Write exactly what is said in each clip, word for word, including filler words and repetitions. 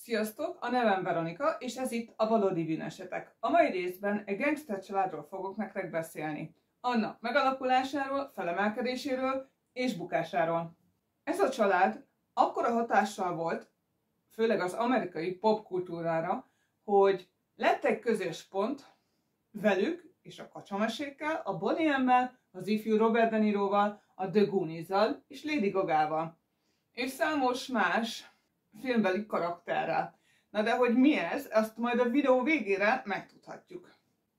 Sziasztok! A nevem Veronika, és ez itt a Valódi Bűnesetek. A mai részben egy gangster családról fogok nektek beszélni. Annak megalakulásáról, felemelkedéséről és bukásáról. Ez a család akkora hatással volt, főleg az amerikai popkultúrára, hogy lett egy közös pont velük és a kacsamesékkel, a Bonnie M-mel, az ifjú Robert De Niroval, a The Goonies-zal és Lady Gagával. És számos más filmbeli karakterrel. Na de hogy mi ez, azt majd a videó végére megtudhatjuk.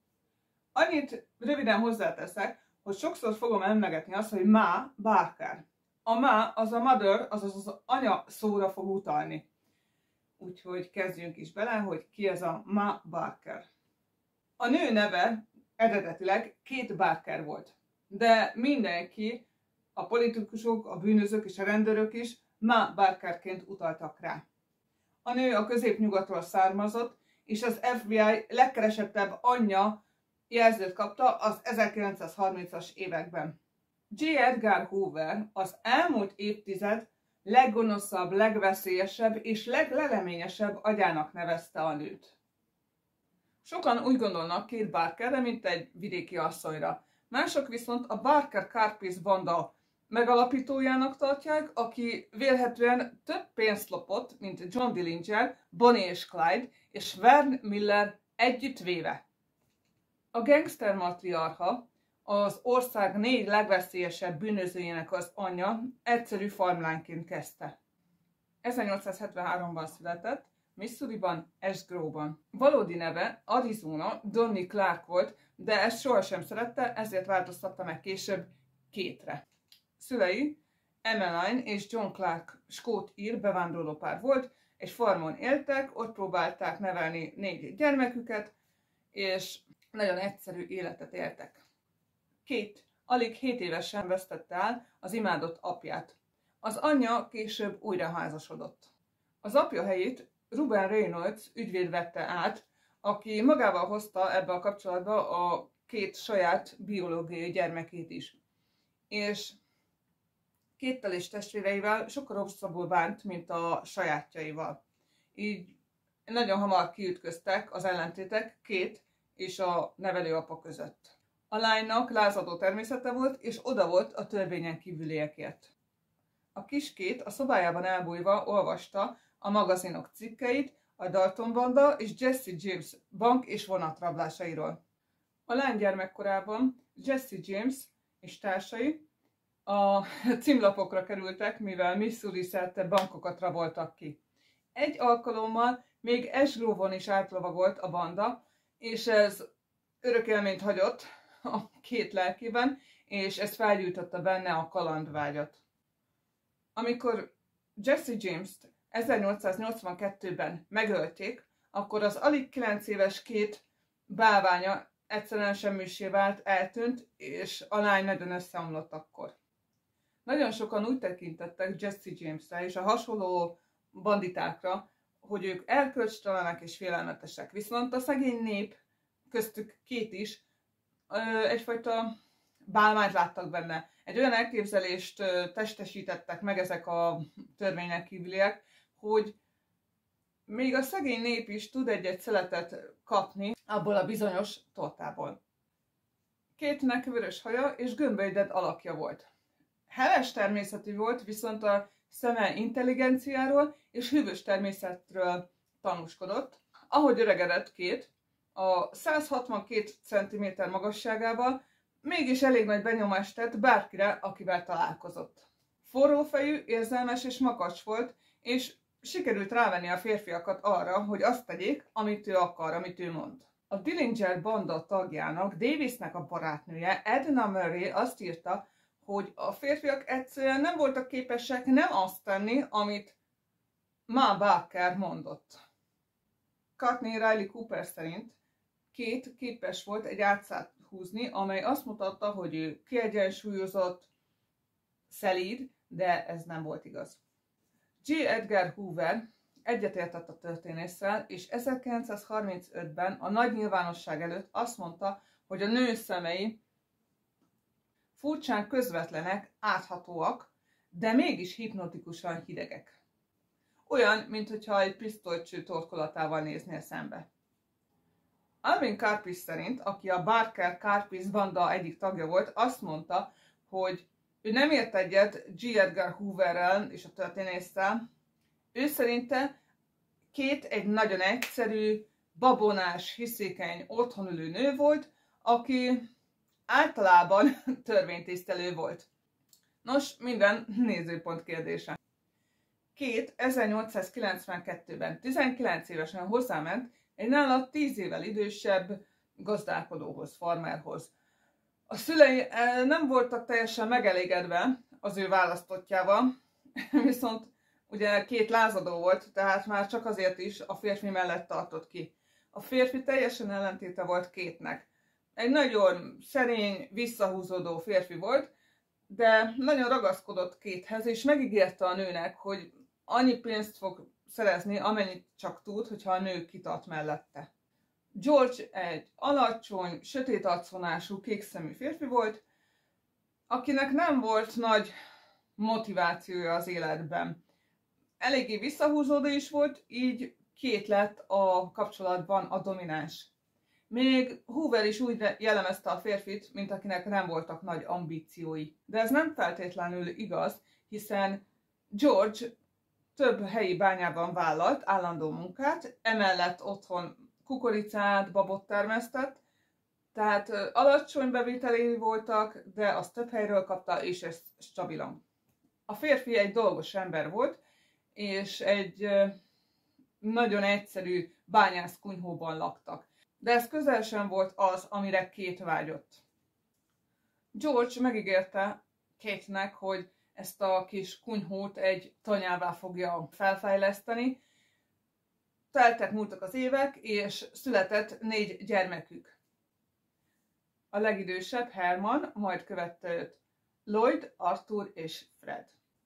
Annyit röviden hozzáteszek, hogy sokszor fogom emlegetni azt, hogy Ma Barker. A Ma az a mother, azaz az anya szóra fog utalni. Úgyhogy kezdjünk is bele, hogy ki ez a Ma Barker. A nő neve eredetileg Kate Barker volt. De mindenki, a politikusok, a bűnözők és a rendőrök is Ma Barkerként utaltak rá. A nő a középnyugatról származott, és az ef bé i legkeresettebb anyja jelzőt kapta az ezerkilencszázharmincas években. J. Edgar Hoover az elmúlt évtized leggonoszabb, legveszélyesebb és legleleményesebb agyának nevezte a nőt. Sokan úgy gondolnak Kate Barkerre, mint egy vidéki asszonyra. Mások viszont a Barker Karpis banda megalapítójának tartják, aki vélhetően több pénzt lopott, mint John Dillinger, Bonnie és Clyde és Vern Miller együttvéve. A gangster matriarcha, az ország négy legveszélyesebb bűnözőjének az anyja, egyszerű farmlányként kezdte. ezernyolcszázhetvenháromban született, Missouriban, Ash Grove-ban. Valódi neve Arizona Donnie Clark volt, de ezt sohasem szerette, ezért változtatta meg később Kate-re. Szülei Emmeline és John Clark skót-ír bevándorlópár volt, egy farmon éltek, ott próbálták nevelni négy gyermeküket, és nagyon egyszerű életet éltek. Kate alig hét évesen vesztette el az imádott apját. Az anyja később újra házasodott. Az apja helyét Ruben Reynolds ügyvéd vette át, aki magával hozta ebbe a kapcsolatba a két saját biológiai gyermekét is. És Kate-tel és testvéreivel sokkal rosszabbul bánt, mint a sajátjaival. Így nagyon hamar kiütköztek az ellentétek Kate és a nevelőapa között. A lánynak lázadó természete volt, és oda volt a törvényen kívüliekért. A kis Kate a szobájában elbújva olvasta a magazinok cikkeit, a Dalton banda és Jesse James bank és vonatrablásairól. A lány gyermekkorában Jesse James és társai a címlapokra kerültek, mivel Missouri szerte bankokat raboltak ki. Egy alkalommal még Ash Grove-on is átlovagolt a banda, és ez örök élményt hagyott a két lelkében, és ez felgyújtotta benne a kalandvágyat. Amikor Jesse James-t ezernyolcszáznyolcvankettőben megölték, akkor az alig kilenc éves Kate bálványa egyszerűen semmissé vált, eltűnt, és a lány nagyon összeomlott akkor. Nagyon sokan úgy tekintettek Jesse Jamesre és a hasonló banditákra, hogy ők erkölcstelenek és félelmetesek. Viszont a szegény nép, köztük Kate is, egyfajta bálványt láttak benne. Egy olyan elképzelést testesítettek meg ezek a törvényen kívüliek, hogy még a szegény nép is tud egy-egy szeletet kapni abból a bizonyos tortából. Kate-nek vörös haja és gömbölyded alakja volt. Heves természetű volt, viszont a szeme intelligenciáról és hűvös természetről tanúskodott. Ahogy öregedett Kate, a száz hatvankét centiméter magasságával mégis elég nagy benyomást tett bárkire, akivel találkozott. Forrófejű, érzelmes és makacs volt, és sikerült rávenni a férfiakat arra, hogy azt tegyék, amit ő akar, amit ő mond. A Dillinger banda tagjának, Davisnek a barátnője, Edna Murray azt írta, hogy a férfiak egyszerűen nem voltak képesek nem azt tenni, amit Ma Barker mondott. Courtney Riley Cooper szerint Kate képes volt egy álcát húzni, amely azt mutatta, hogy ő kiegyensúlyozott, szelíd, de ez nem volt igaz. J. Edgar Hoover egyetértett a történésszel, és ezerkilencszázharmincötben a nagy nyilvánosság előtt azt mondta, hogy a nő szemei furcsán közvetlenek, áthatóak, de mégis hipnotikusan hidegek. olyan, mintha egy pisztolycső torkolatával néznél szembe. Alvin Karpis szerint, aki a Barker Karpis banda egyik tagja volt, azt mondta, hogy ő nem ért egyet G. Edgar Hooverrel és a történésszel. Ő szerinte Kate egy nagyon egyszerű, babonás, hiszékeny, otthonülő nő volt, aki általában törvénytisztelő volt. Nos, minden nézőpont kérdése. Kate ezernyolcszázkilencvenkettőben tizenkilenc évesen hozzáment egy nála tíz évvel idősebb gazdálkodóhoz, farmerhoz. A szülei nem voltak teljesen megelégedve az ő választottjával, viszont ugye két lázadó volt, tehát már csak azért is a férfi mellett tartott ki. A férfi teljesen ellentéte volt Kate-nek. Egy nagyon szerény, visszahúzódó férfi volt, de nagyon ragaszkodott Kate-hez, és megígérte a nőnek, hogy annyi pénzt fog szerezni, amennyit csak tud, hogyha a nő kitart mellette. George egy alacsony, sötét arcvonású, kékszemű férfi volt, akinek nem volt nagy motivációja az életben. Eléggé visszahúzódó is volt, így Kate lett a kapcsolatban a domináns. Még Hoover is úgy jellemezte a férfit, mint akinek nem voltak nagy ambíciói. De ez nem feltétlenül igaz, hiszen George több helyi bányában vállalt állandó munkát, emellett otthon kukoricát, babot termesztett, tehát alacsony bevételei voltak, de azt több helyről kapta, és ez stabilan. A férfi egy dolgos ember volt, és egy nagyon egyszerű bányász kunyhóban laktak. De ez közel sem volt az, amire Kate vágyott. George megígérte Kate-nek, hogy ezt a kis kunyhót egy tanyává fogja felfejleszteni. Teltek, múltak az évek, és született négy gyermekük. A legidősebb Herman, majd követte őt Lloyd, Arthur és Fred.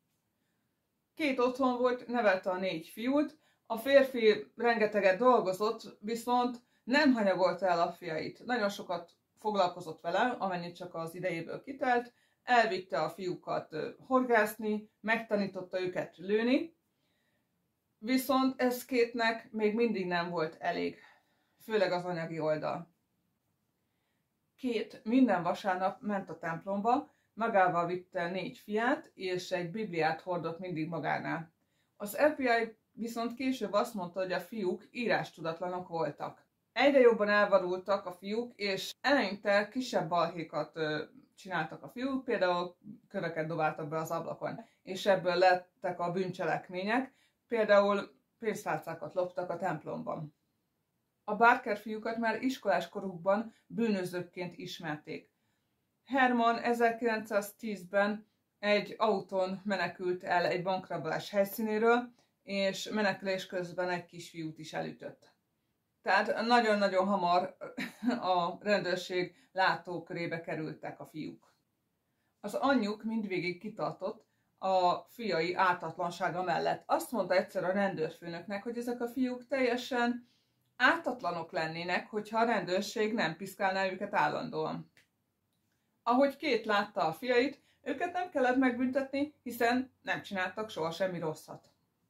Kate otthon volt, nevelte a négy fiút, a férfi rengeteget dolgozott, viszont nem hanyagolta el a fiait. Nagyon sokat foglalkozott vele, amennyit csak az idejéből kitelt, elvitte a fiúkat horgászni, megtanította őket lőni, viszont ez Kate-nek még mindig nem volt elég, főleg az anyagi oldal. Kate minden vasárnap ment a templomba, magával vitte négy fiát, és egy bibliát hordott mindig magánál. Az ef bé i viszont később azt mondta, hogy a fiúk írástudatlanok voltak. Egyre jobban elvarultak a fiúk, és eleinte kisebb balhékat ö, csináltak a fiúk, például köveket dobáltak be az ablakon, és ebből lettek a bűncselekmények, például pénztárcákat loptak a templomban. A Barker fiúkat már iskolás korukban bűnözőkként ismerték. Herman ezerkilencszáztízben egy autón menekült el egy bankrablás helyszínéről, és menekülés közben egy kisfiút is elütött. Tehát nagyon-nagyon hamar a rendőrség látókörébe kerültek a fiúk. Az anyjuk mindvégig kitartott a fiai ártatlansága mellett. Azt mondta egyszer a rendőrfőnöknek, hogy ezek a fiúk teljesen ártatlanok lennének, hogyha a rendőrség nem piszkálná őket állandóan. Ahogy Kate látta a fiait, őket nem kellett megbüntetni, hiszen nem csináltak soha semmi rosszat.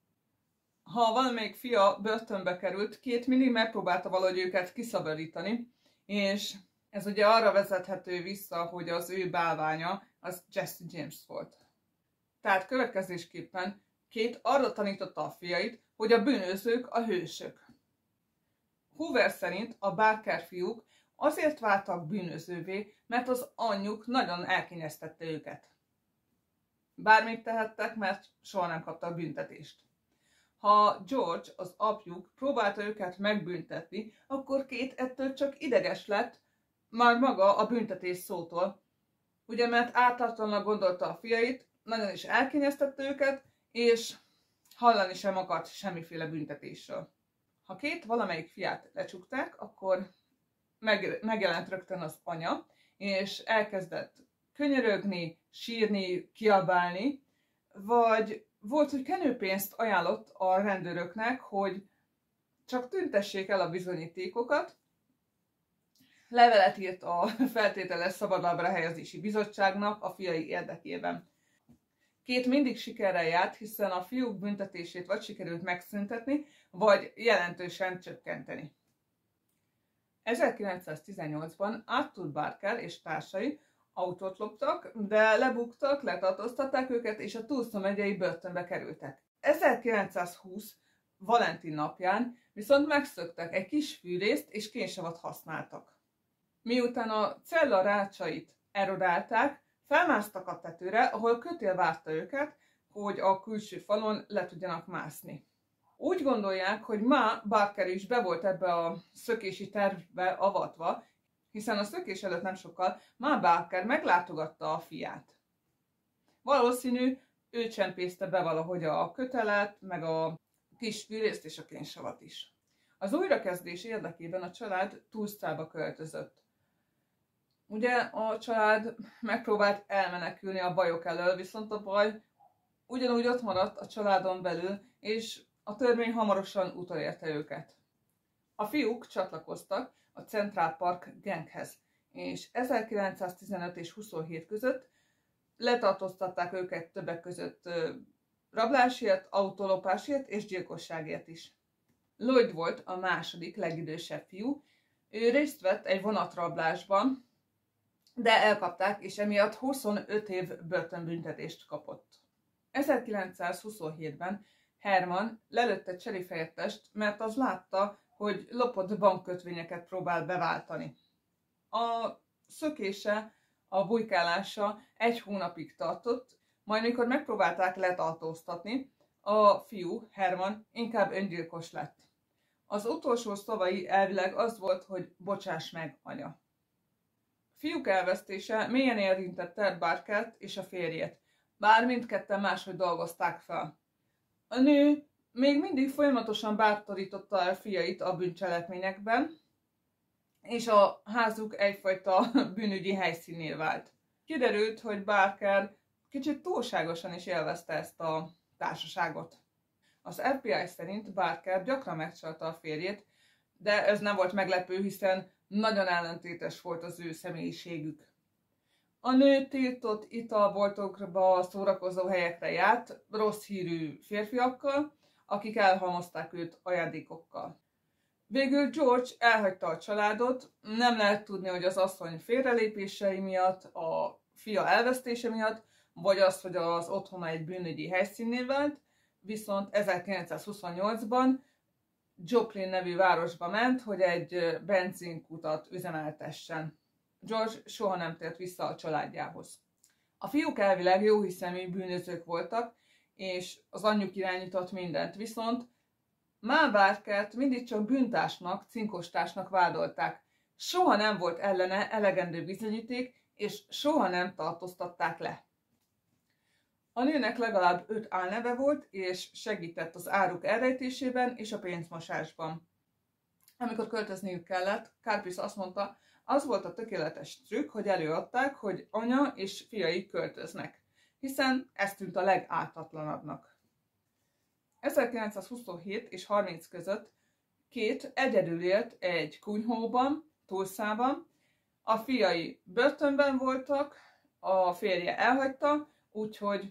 Ha valamelyik fia börtönbe került, Kate mindig megpróbálta valahogy őket kiszabadítani, és ez ugye arra vezethető vissza, hogy az ő bálványa az Jesse James volt. Tehát következésképpen Kate arra tanította a fiait, hogy a bűnözők a hősök. Hoover szerint a Barker fiúk azért váltak bűnözővé, mert az anyjuk nagyon elkényeztette őket. Bármit tehettek, mert soha nem kaptak büntetést. Ha George, az apjuk próbálta őket megbüntetni, akkor Kate ettől csak ideges lett, már maga a büntetés szótól. Ugye, mert ártatlannak gondolta a fiait, nagyon is elkényeztette őket, és hallani sem akart semmiféle büntetésről. Ha Kate valamelyik fiát lecsukták, akkor meg, megjelent rögtön az anya, és elkezdett könyörögni, sírni, kiabálni, vagy volt, hogy kenőpénzt ajánlott a rendőröknek, hogy csak tüntessék el a bizonyítékokat, levelet írt a feltételes szabadlábra helyezési bizottságnak a fiai érdekében. Két mindig sikerrel járt, hiszen a fiúk büntetését vagy sikerült megszüntetni, vagy jelentősen csökkenteni. ezerkilencszáztizennyolcban Arthur Barker és társai autót loptak, de lebuktak, letartóztatták őket, és a Tulsa megyei börtönbe kerültek. ezerkilencszázhúsz Valentin napján viszont megszöktek egy kis fűrészt és kénsavat használtak. Miután a cella rácsait erodálták, felmásztak a tetőre, ahol kötél várta őket, hogy a külső falon le tudjanak mászni. Úgy gondolják, hogy ma Barker is be volt ebbe a szökési tervbe avatva, hiszen a szökés előtt nem sokkal Ma Barker meglátogatta a fiát. Valószínű, ő csempészte be valahogy a kötelet, meg a kis fűrészt és a kénsavat is. Az újrakezdés érdekében a család Tulsába költözött. Ugye a család megpróbált elmenekülni a bajok elől, viszont a baj ugyanúgy ott maradt a családon belül, és a törvény hamarosan utolérte őket. A fiúk csatlakoztak a Central Park ganghez, és ezerkilencszáztizenöt és huszonhét között letartóztatták őket többek között rablásért, autólopásért és gyilkosságért is. Lloyd volt a második legidősebb fiú, ő részt vett egy vonatrablásban, de elkapták, és emiatt huszonöt év börtönbüntetést kapott. ezerkilencszázhuszonhétben Herman lelőtte egy sheriff helyettest, mert az látta, hogy lopott bankkötvényeket próbál beváltani. A szökése, a bujkálása egy hónapig tartott, majd mikor megpróbálták letartóztatni, a fiú, Herman, inkább öngyilkos lett. Az utolsó szavai elvileg az volt, hogy bocsáss meg, anya. Fiúk elvesztése mélyen érintette Barkert és a férjét, bár mindketten máshogy dolgozták fel. A nő még mindig folyamatosan bátorította el fiait a bűncselekményekben, és a házuk egyfajta bűnügyi helyszínné vált. Kiderült, hogy Barker kicsit túlságosan is élvezte ezt a társaságot. Az ef bé i szerint Barker gyakran megcsalta a férjét, de ez nem volt meglepő, hiszen nagyon ellentétes volt az ő személyiségük. A nő tiltott italboltokba, szórakozó helyekre járt, rossz hírű férfiakkal, akik elhalmozták őt ajándékokkal. Végül George elhagyta a családot, nem lehet tudni, hogy az asszony félrelépései miatt, a fia elvesztése miatt, vagy az, hogy az otthona egy bűnügyi helyszínné vált, viszont ezerkilencszázhuszonnyolcban Joplin nevű városba ment, hogy egy benzinkutat üzemeltessen. George soha nem tért vissza a családjához. A fiúk elvileg jóhiszemű bűnözők voltak, és az anyjuk irányított mindent, viszont Ma Barkert mindig csak bűntársnak, cinkostársnak vádolták. Soha nem volt ellene elegendő bizonyíték, és soha nem tartóztatták le. A nőnek legalább öt álneve volt, és segített az áruk elrejtésében és a pénzmosásban. Amikor költözniük kellett, Karpis azt mondta, az volt a tökéletes trükk, hogy előadták, hogy anya és fiai költöznek, hiszen ez tűnt a legártatlanabbnak. ezerkilencszázhuszonhét és harminc között két egyedül élt egy kunyhóban, Tulsában, a fiai börtönben voltak, a férje elhagyta, úgyhogy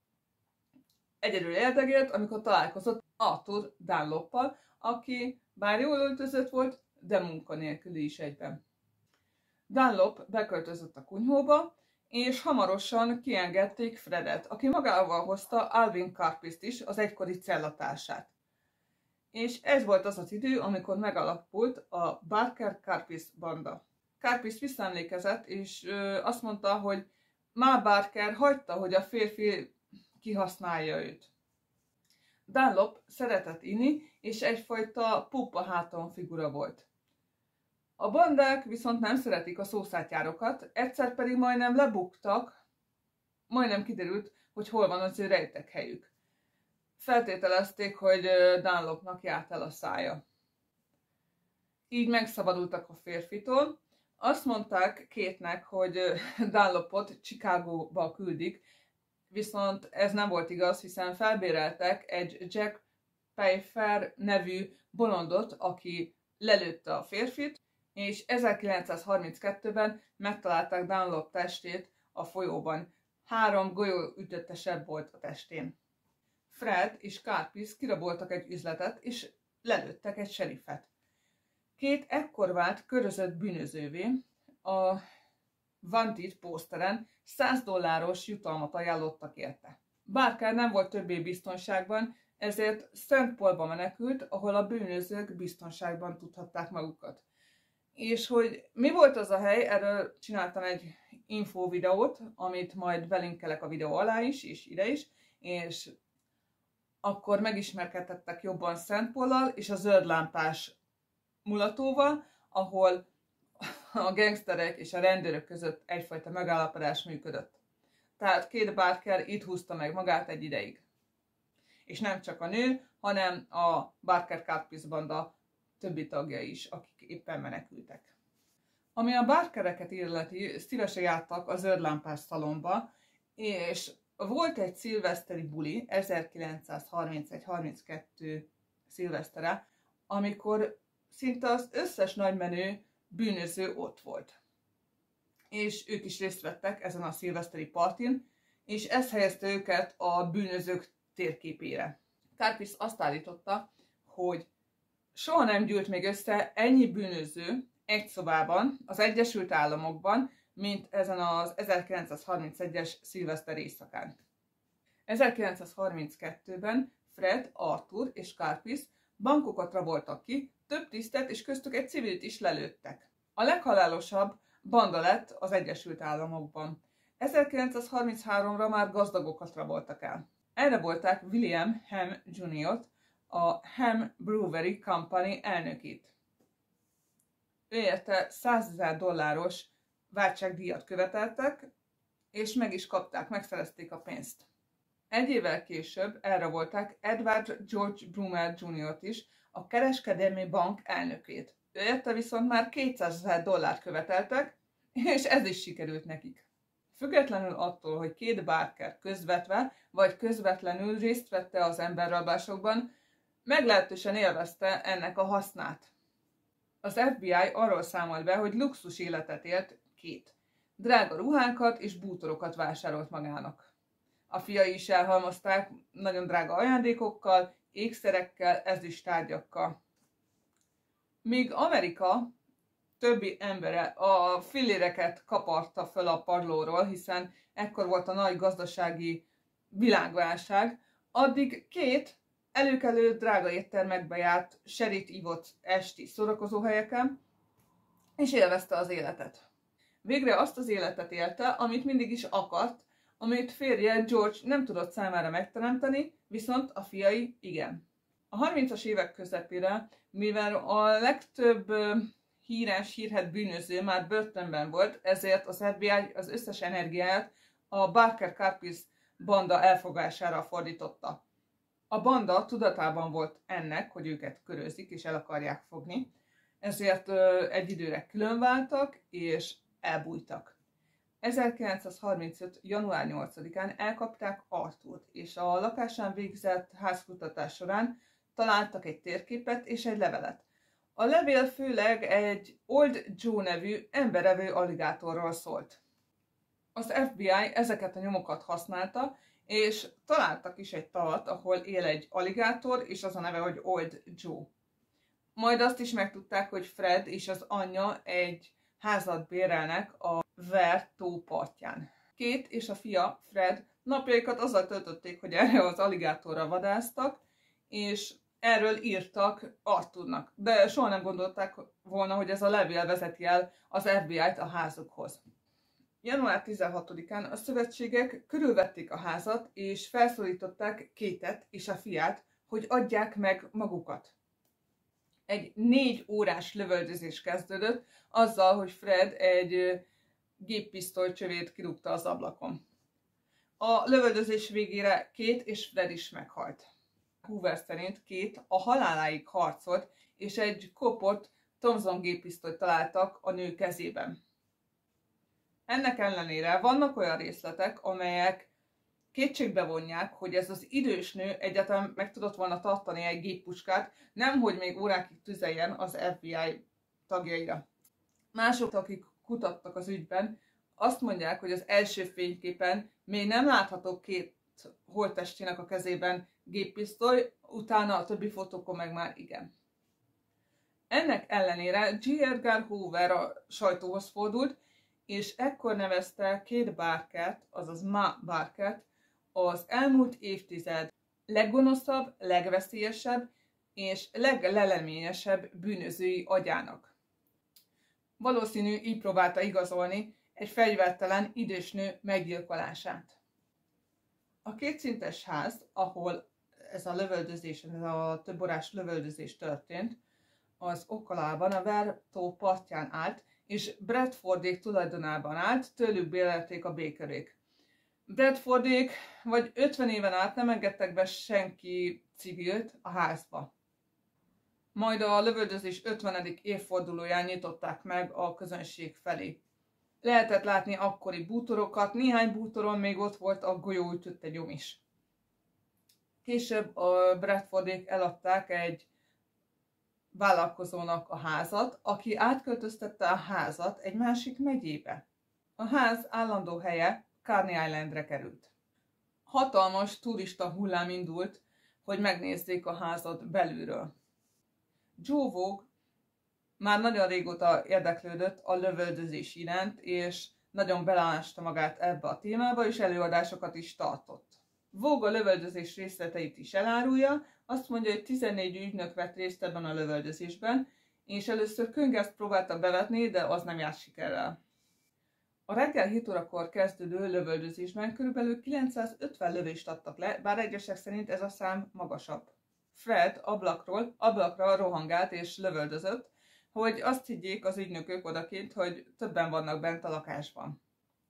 egyedül érdegélt, amikor találkozott Arthur Dunloppal, aki bár jól öltözött volt, de munkanélküli is egyben. Dunlop beköltözött a kunyhóba, és hamarosan kiengedték Fredet, aki magával hozta Alvin Karpist is, az egykori cellatársát. És ez volt az az idő, amikor megalapult a Barker-Karpis banda. Karpis visszaemlékezett, és ö, azt mondta, hogy Ma Barker hagyta, hogy a férfi kihasználja őt. Dunlop szeretett inni, és egyfajta pupa háton figura volt. A bandák viszont nem szeretik a szószátjárokat, egyszer pedig majdnem lebuktak, majdnem kiderült, hogy hol van az ő rejtekhelyük. Feltételezték, hogy Dunlopnak járt el a szája. Így megszabadultak a férfitól. Azt mondták Kate-nek, hogy Dunlopot Chicagóba küldik, viszont ez nem volt igaz, hiszen felbéreltek egy Jack Pfeiffer nevű bolondot, aki lelőtte a férfit, és ezerkilencszázharminckettőben megtalálták Dunlop testét a folyóban. három golyóütötte seb volt a testén. Fred és Karpis kiraboltak egy üzletet, és lelőttek egy seriffet. Kate ekkor vált körözött bűnözővé, a Wanted pószteren száz dolláros jutalmat ajánlottak érte. Barker nem volt többé biztonságban, ezért Saint Paulba menekült, ahol a bűnözők biztonságban tudhatták magukat. És hogy mi volt az a hely, erről csináltam egy info videót, amit majd belinkelek a videó alá is, és ide is, és akkor megismerkedtettek jobban Saint Paul-al és a zöld lámpás mulatóval, ahol a gangsterek és a rendőrök között egyfajta megállapodás működött. Tehát Kate Barker itt húzta meg magát egy ideig. És nem csak a nő, hanem a Barker Karpis banda többi tagja is, akik éppen menekültek. Ami a Barkereket illeti, szívesen jártak a zöldlámpás szalomba, és volt egy szilveszteri buli, ezerkilencszázharmincegy harminckettő szilvesztere, amikor szinte az összes nagymenő bűnöző ott volt. És ők is részt vettek ezen a szilveszteri partin, és ez helyezte őket a bűnözők térképére. Karpis azt állította, hogy soha nem gyűlt még össze ennyi bűnöző egy szobában az Egyesült Államokban, mint ezen az ezerkilencszázharmincegyes szilveszter éjszakán. ezerkilencszázharminckettőben Fred, Arthur és Karpis bankokat raboltak ki, több tisztet és köztük egy civilt is lelőttek. A leghalálosabb banda lett az Egyesült Államokban. ezerkilencszázharminchárom-ra már gazdagokat raboltak el. Elrabolták William Ham juniort, a Ham Brewery Company elnökét. Ő érte százezer dolláros váltságdíjat követeltek, és meg is kapták, megszerezték a pénzt. Egy évvel később elrabolták Edward George Brummel juniort is, a kereskedelmi bank elnökét. Ő érte viszont már kétszázezer dollárt követeltek, és ez is sikerült nekik. Függetlenül attól, hogy Kate Barker közvetve vagy közvetlenül részt vette az emberrablásokban, meglehetősen élvezte ennek a hasznát. Az ef bé i arról számolt be, hogy luxus életet élt Kate. Drága ruhákat és bútorokat vásárolt magának. A fiai is elhalmozták nagyon drága ajándékokkal, ékszerekkel, ezüsttárgyakkal. Míg Amerika többi embere a filléreket kaparta föl a padlóról, hiszen ekkor volt a nagy gazdasági világválság, addig Kate előkelő drága éttermekbe járt, serit ivott esti szórakozóhelyeken, és élvezte az életet. Végre azt az életet élte, amit mindig is akart, amit férje George nem tudott számára megteremteni, viszont a fiai igen. A harmincas évek közepére, mivel a legtöbb híres, hírhedt bűnöző már börtönben volt, ezért az ef bé i az összes energiáját a Barker Karpis banda elfogására fordította. A banda tudatában volt ennek, hogy őket körözik és el akarják fogni, ezért egy időre különváltak és elbújtak. ezerkilencszázharmincöt. január nyolcadikán elkapták Arthurt, és a lakásán végzett házkutatás során találtak egy térképet és egy levelet. A levél főleg egy Old Joe nevű emberevő aligátorról szólt. Az ef bé i ezeket a nyomokat használta, és találtak is egy tavat, ahol él egy aligátor, és az a neve, hogy Old Joe. Majd azt is megtudták, hogy Fred és az anyja egy házat bérelnek a Ver tó partján. Kate és a fia, Fred, napjaikat azzal töltötték, hogy erre az aligátorra vadásztak, és erről írtak Arthurnak, de soha nem gondolták volna, hogy ez a levél vezeti el az ef bé i-t a házukhoz. január tizenhatodikán a szövetségek körülvették a házat, és felszólították Kate-et és a fiát, hogy adják meg magukat. Egy négy órás lövöldözés kezdődött, azzal, hogy Fred egy géppisztoly csövét kirúgta az ablakon. A lövöldözés végére Kate és Fred is meghalt. Hoover szerint Kate a haláláig harcolt, és egy kopott Thompson géppisztolyt találtak a nő kezében. Ennek ellenére vannak olyan részletek, amelyek kétségbe vonják, hogy ez az idős nő egyáltalán meg tudott volna tartani egy géppuskát, nemhogy még órákig tüzeljen az ef bé i tagjaira. Mások, akik kutattak az ügyben, azt mondják, hogy az első fényképen Még nem látható két holttestének a kezében géppisztoly, utána a többi fotókon meg már igen. Ennek ellenére J. Edgar Hoover a sajtóhoz fordult, és ekkor nevezte Kate Barkert, azaz Ma Barkert, az elmúlt évtized leggonoszabb, legveszélyesebb és legleleményesebb bűnözői agyának. Valószínű, így próbálta igazolni egy fegyvertelen idős nő meggyilkolását. A kétszintes ház, ahol ez a lövöldözés, ez a többorás lövöldözés történt, az Ocalában a Ver tó partján állt, és Bradfordék tulajdonában állt, tőlük bérelték a Bakerék. Bradfordék vagy ötven éven át nem engedtek be senki civilt a házba. Majd a lövöldözés ötvenedik évfordulóján nyitották meg a közönség felé. Lehetett látni akkori bútorokat, néhány bútoron még ott volt a golyóütötte nyom is. Később a Bradfordék eladták egy vállalkozónak a házat, aki átköltöztette a házat egy másik megyébe. A ház állandó helye Carney Islandre került. Hatalmas turista hullám indult, hogy megnézzék a házat belülről. Joe Vogue már nagyon régóta érdeklődött a lövöldözés iránt, és nagyon beleásta magát ebbe a témába, és előadásokat is tartott. Vogue a lövöldözés részleteit is elárulja, azt mondja, hogy tizennégy ügynök vett részt ebben a lövöldözésben, és először könygázt próbálta bevetni, de az nem járt sikerrel. A reggel hét órakor kezdődő lövöldözésben körülbelül kilencszázötven lövést adtak le, bár egyesek szerint ez a szám magasabb. Fred ablakról ablakra rohangált és lövöldözött, hogy azt higgyék az ügynökök odakint, hogy többen vannak bent a lakásban.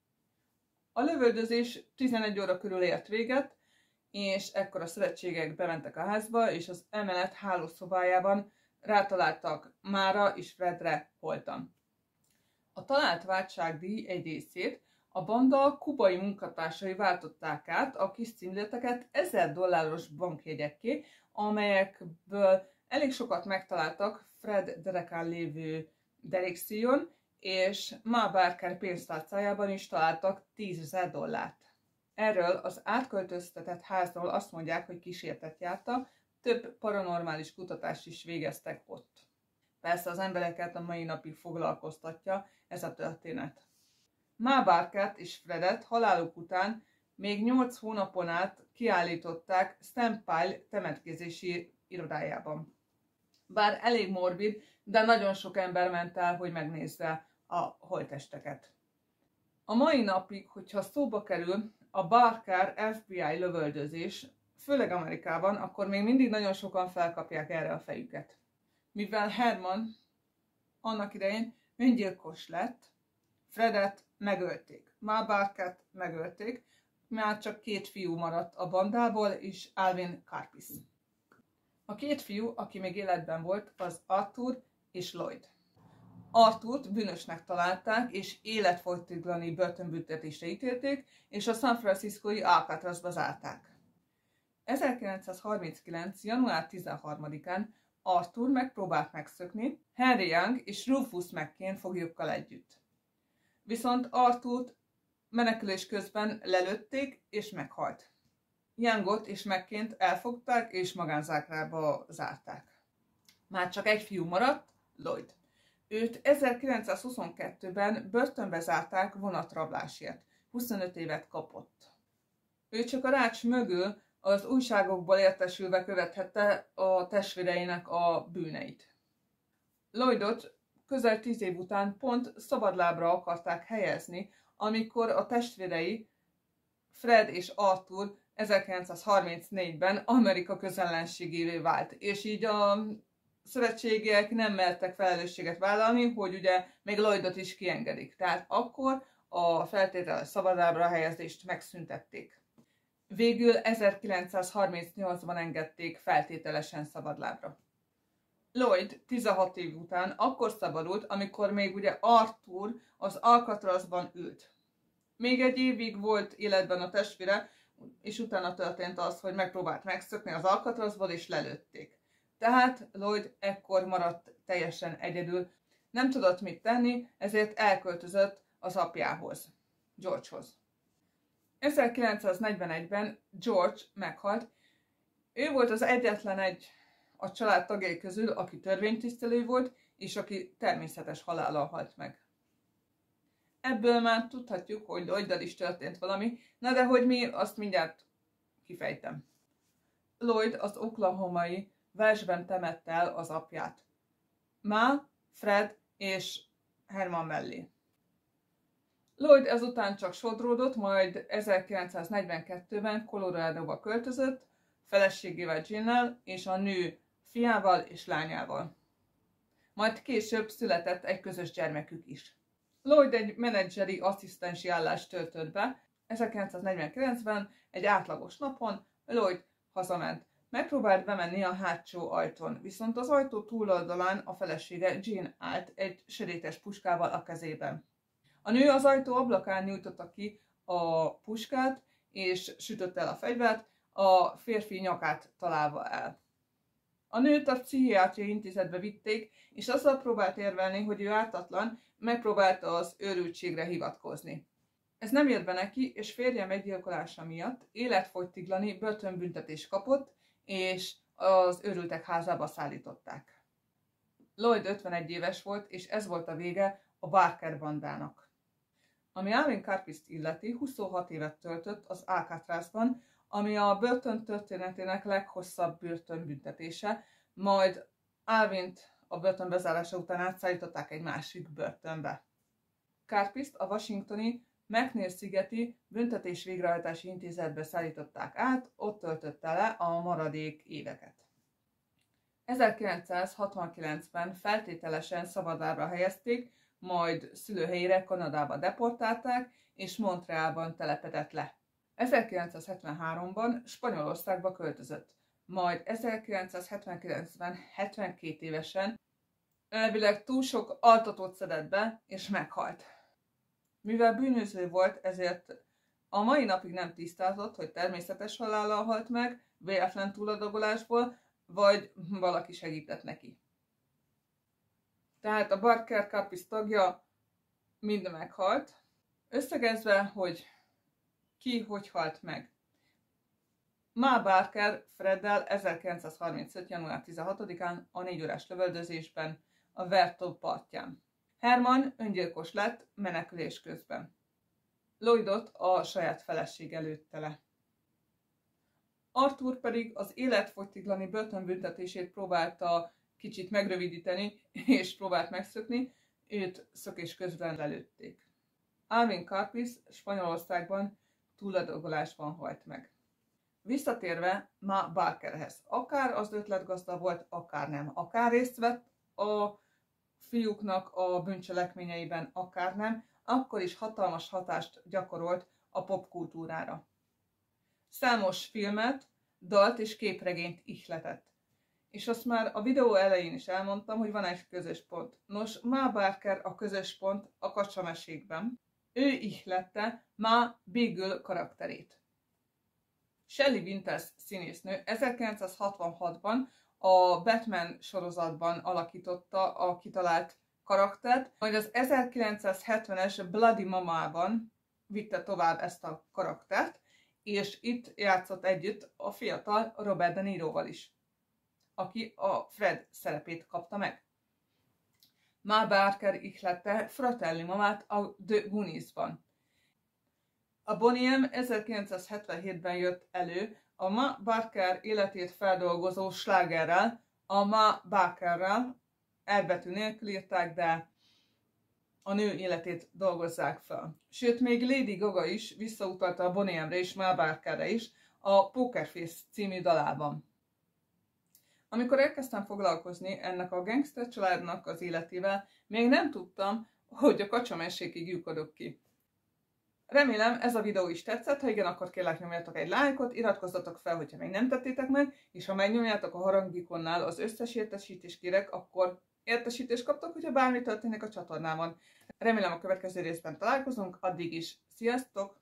A lövöldözés tizenegy óra körül ért véget, és ekkor a szövetségek bementek a házba, és az emelet hálószobájában rátaláltak Mára és Fredre holtan. A talált váltságdíj egy részét a banda kubai munkatársai váltották át a kis címleteket ezer dolláros bankjegyekké, amelyekből elég sokat megtaláltak Fred derekán lévő derékszíjon, és Ma Barker pénztárcájában is találtak tízezer dollárt. Erről az átköltöztetett házról azt mondják, hogy kísértet járta, több paranormális kutatást is végeztek ott. Persze az embereket a mai napig foglalkoztatja ez a történet. Ma Barkert és Fredet haláluk után még nyolc hónapon át kiállították Stampile temetkezési irodájában. Bár elég morbid, de nagyon sok ember ment el, hogy megnézze a holttesteket. A mai napig, hogyha szóba kerül a Barker ef bé i lövöldözés, főleg Amerikában, akkor még mindig nagyon sokan felkapják erre a fejüket. Mivel Herman annak idején öngyilkos lett, Fredet megölték, Ma Barkert megölték, már csak két fiú maradt a bandából, és Alvin Karpis. A két fiú, aki még életben volt, az Arthur és Lloyd. Arthurt bűnösnek találták, és életfogytiglani börtönbüntetésre ítélték, és a San Franciscói Alcatrazba zárták. ezerkilencszázharminckilenc. január tizenharmadikán Arthur megpróbált megszökni Henry Young és Rufus McCain foglyokkal együtt. Viszont Arthurt menekülés közben lelőtték és meghalt. Youngot és McCaint elfogták és magánzákrába zárták. Már csak egy fiú maradt, Lloyd. Őt ezerkilencszázhuszonkettőben börtönbe zárták vonatrablásért. huszonöt évet kapott. Ő csak a rács mögül az újságokból értesülve követhette a testvéreinek a bűneit. Lloydot közel tíz év után pont szabadlábra akarták helyezni, amikor a testvérei Fred és Arthur ezerkilencszázharmincnégyben Amerika közönségévé vált, és így a szövetségiek nem mertek felelősséget vállalni, hogy ugye még Lloydot is kiengedik. Tehát akkor a feltételes szabadlábra helyezést megszüntették. Végül ezerkilencszázharmincnyolcban engedték feltételesen szabadlábra. Lloyd tizenhat év után akkor szabadult, amikor még ugye Arthur az Alcatrazban ült. Még egy évig volt életben a testvére, és utána történt az, hogy megpróbált megszökni az Alcatrazból, és lelőtték. Tehát Lloyd ekkor maradt teljesen egyedül, nem tudott mit tenni, ezért elköltözött az apjához, Georgehoz. ezerkilencszáznegyvenegyben George meghalt. Ő volt az egyetlen egy a család tagjai közül, aki törvénytisztelő volt, és aki természetes halállal halt meg. Ebből már tudhatjuk, hogy Lloyddal is történt valami, na de hogy mi, azt mindjárt kifejtem. Lloyd az oklahomai Walshben temette el az apját. Ma, Fred és Herman mellé. Lloyd ezután csak sodródott, majd ezerkilencszáznegyvenkettőben Coloradoba költözött, feleségével Jeannel és a nő fiával és lányával. Majd később született egy közös gyermekük is. Lloyd egy menedzseri asszisztensi állást töltött be. ezerkilencszáznegyvenkilencben egy átlagos napon Lloyd hazament. Megpróbált bemenni a hátsó ajtón, viszont az ajtó túloldalán a felesége Jean állt egy sörétes puskával a kezében. A nő az ajtó ablakán nyújtotta ki a puskát, és sütötte el a fegyvert, a férfi nyakát találva el. A nőt a pszichiátriai intézetbe vitték, és azzal próbált érvelni, hogy ő ártatlan, megpróbálta az őrültségre hivatkozni. Ez nem jött be neki, és férje meggyilkolása miatt életfogytiglani börtönbüntetést kapott, és az őrültek házába szállították. Lloyd ötvenegy éves volt, és ez volt a vége a Barker bandának. Ami Alvin Karpist illeti, huszonhat évet töltött az Alcatrazban, ami a börtön történetének leghosszabb börtönbüntetése, majd Alvint a börtön bezárása után átszállították egy másik börtönbe. Karpist a washingtoni McNair-szigeti büntetés végrehajtási intézetbe szállították át, ott töltötte le a maradék éveket. ezerkilencszázhatvankilencben feltételesen szabadlábra helyezték, majd szülőhelyére Kanadába deportálták, és Montrealban telepedett le. ezerkilencszázhetvenháromban Spanyolországba költözött, majd ezerkilencszázhetvenkilencben hetvenkét évesen elvileg túl sok altatót szedett be, és meghalt. Mivel bűnöző volt, ezért a mai napig nem tisztázott, hogy természetes halállal halt meg, véletlen túladagolásból, vagy valaki segített neki. Tehát a Barker Karpist tagja mind meghalt. Összegezve, hogy ki hogy halt meg. Ma Barker Freddel ezerkilencszázharmincöt. január tizenhatodikán a négy órás lövöldözésben a Vertó partján. Herman öngyilkos lett menekülés közben. Lloydot a saját felesége lőtte le. Arthur pedig az életfogytiglani börtönbüntetését próbálta kicsit megrövidíteni, és próbált megszökni, őt szökés közben lelőtték. Alvin Karpist Spanyolországban túladagolásban halt meg. Visszatérve Ma Barkerhez, akár az ötletgazda volt, akár nem, akár részt vett a fiúknak a bűncselekményeiben, akár nem, akkor is hatalmas hatást gyakorolt a popkultúrára. Számos filmet, dalt és képregényt ihletett. És azt már a videó elején is elmondtam, hogy van egy közös pont. Nos, Ma Barker a közös pont a Kacsamesékben. Ő ihlette Ma Beagle karakterét. Shelley Winters színésznő ezerkilencszázhatvanhatban a Batman sorozatban alakította a kitalált karaktert, majd az ezerkilencszázhetvenes Bloody Mama-ban vitte tovább ezt a karaktert, és itt játszott együtt a fiatal Robert De Niroval is, aki a Fred szerepét kapta meg. Ma Barker ihlette Fratelli mamát a The Goonies-ban. A Boney M ezerkilencszázhetvenhétben jött elő a Ma Barker életét feldolgozó slágerrel, a Ma Barkerrel, elbetű nélkül írták, de a nő életét dolgozzák fel. Sőt, még Lady Gaga is visszautalta a Boney M-re és Ma Barkerre is a Poker Face című dalában. Amikor elkezdtem foglalkozni ennek a gangster családnak az életével, még nem tudtam, hogy a kacsamesékig lyukadok ki. Remélem ez a videó is tetszett, ha igen, akkor kérlek nyomjatok egy lájkot, iratkozzatok fel, hogyha még nem tettétek meg, és ha megnyomjátok a harangikonnál az összes értesítést kérek, akkor értesítést kaptok, hogyha bármi történik a csatornámon. Remélem a következő részben találkozunk, addig is sziasztok!